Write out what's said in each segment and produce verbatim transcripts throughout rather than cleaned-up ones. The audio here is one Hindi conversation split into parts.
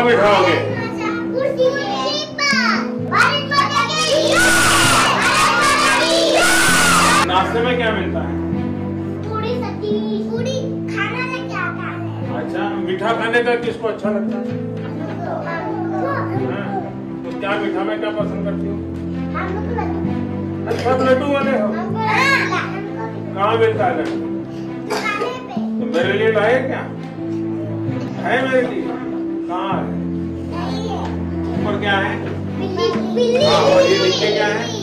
कहाँ बैठाओगे? नाश्ते में क्या मिलता है? पूरी सब्जी, पूरी खाना लेके आता है। अच्छा, मीठा खाने का किसको अच्छा लगता है? हाँ, तो क्या मीठा में क्या पसंद करती हो? अच्छा, लड्डू वाले हो? कहाँ मिलता है लड्डू? तो मेरे लिए लाए क्या? है मेरे लिए? कहाँ है? ऊपर क्या है? हाँ, और ये नीचे क्या है?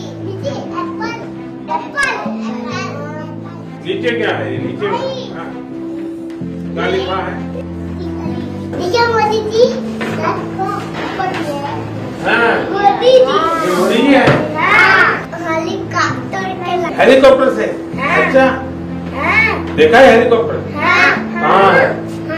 नीचे क्या है? ये नीचे हाँ। क्या लिखा है? नीचे मोदी जी। हाँ, मोदी जी। ये मोदी जी है? हेलीकॉप्टर के हेलीकॉप्टर से? अच्छा, देखा है हेलीकॉप्टर? कहाँ है?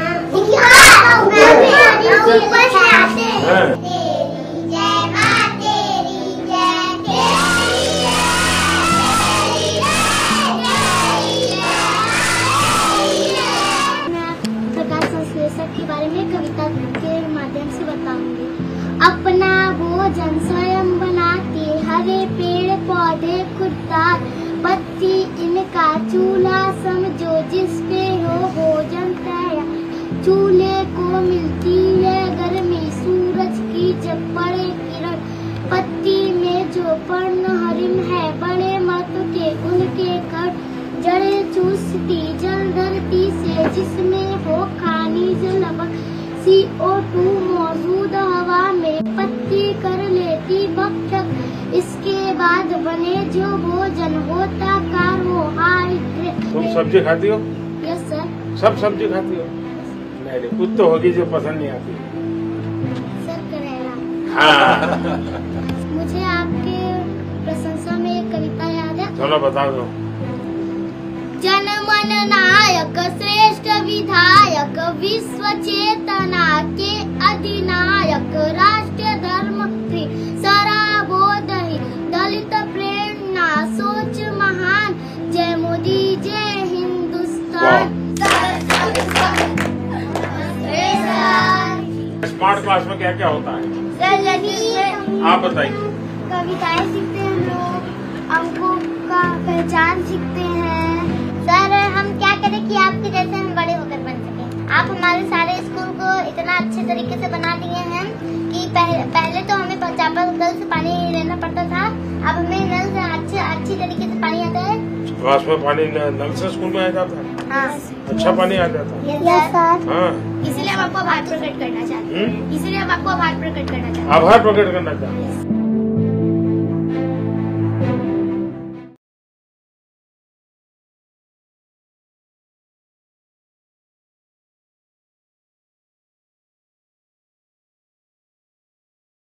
के बारे में कविता के माध्यम से बताऊंगी। अपना भोजन स्वयं बनाते, हरे पेड़ पौधे खुददार, पत्ती इनका चूल्हा समझो जिस पे हो भोजन तैयार। चूल्हे को मिलती है गर्मी सूरज की जब पड़े किरण, पत्ती में जो पर्ण हरिम है बड़े मत के उनके घर, जड़े चूसती जल धरती से जिसमें हो खनिज लवण, सी ओ टू मौजूद हवा में पत्ती कर लेती भक्षक, इसके बाद बने जो भोजन होता कार्बोहाइड्रेट। तुम सब्जी खाती हो? Yes sir. सब सब्जी खाती हो? नहीं, कुछ तो होगी जो पसंद नहीं आती। सर करेला। हाँ। मुझे आपके प्रशंसा में एक कविता याद है। चलो बता दो। जनमन नायक श्रेष्ठ विधायक, विश्व चेतना के अधिनायक, राष्ट्र धर्म सराबोधि, दलित प्रेरणा सोच महान, जय मोदी जय हिंदुस्तान। स्मार्ट क्लास में क्या क्या होता है? सर जैसे आप बताइए। कविताएं सीखते हैं हम लोग, अंकों का पहचान सीखते हैं। सर हम क्या करें कि आपके जैसे हम बड़े होकर बन सके। आप हमारे सारे स्कूल को इतना अच्छे तरीके से बना दिए हैं कि पहले, पहले तो हमें चापाकल से पानी लेना पड़ता था, अब हमें नल से अच्छे अच्छी तरीके से पानी आता है। क्लास में पानी नल से स्कूल में आ जाता है? हाँ। अच्छा पानी आ जाता है? Yes sir. हाँ। इसीलिए हम आपको आभार प्रकट करना चाहते हैं। इसीलिए हम आपको आभार प्रकट करना चाहते हैं। आभार प्रकट करना चाहते हैं।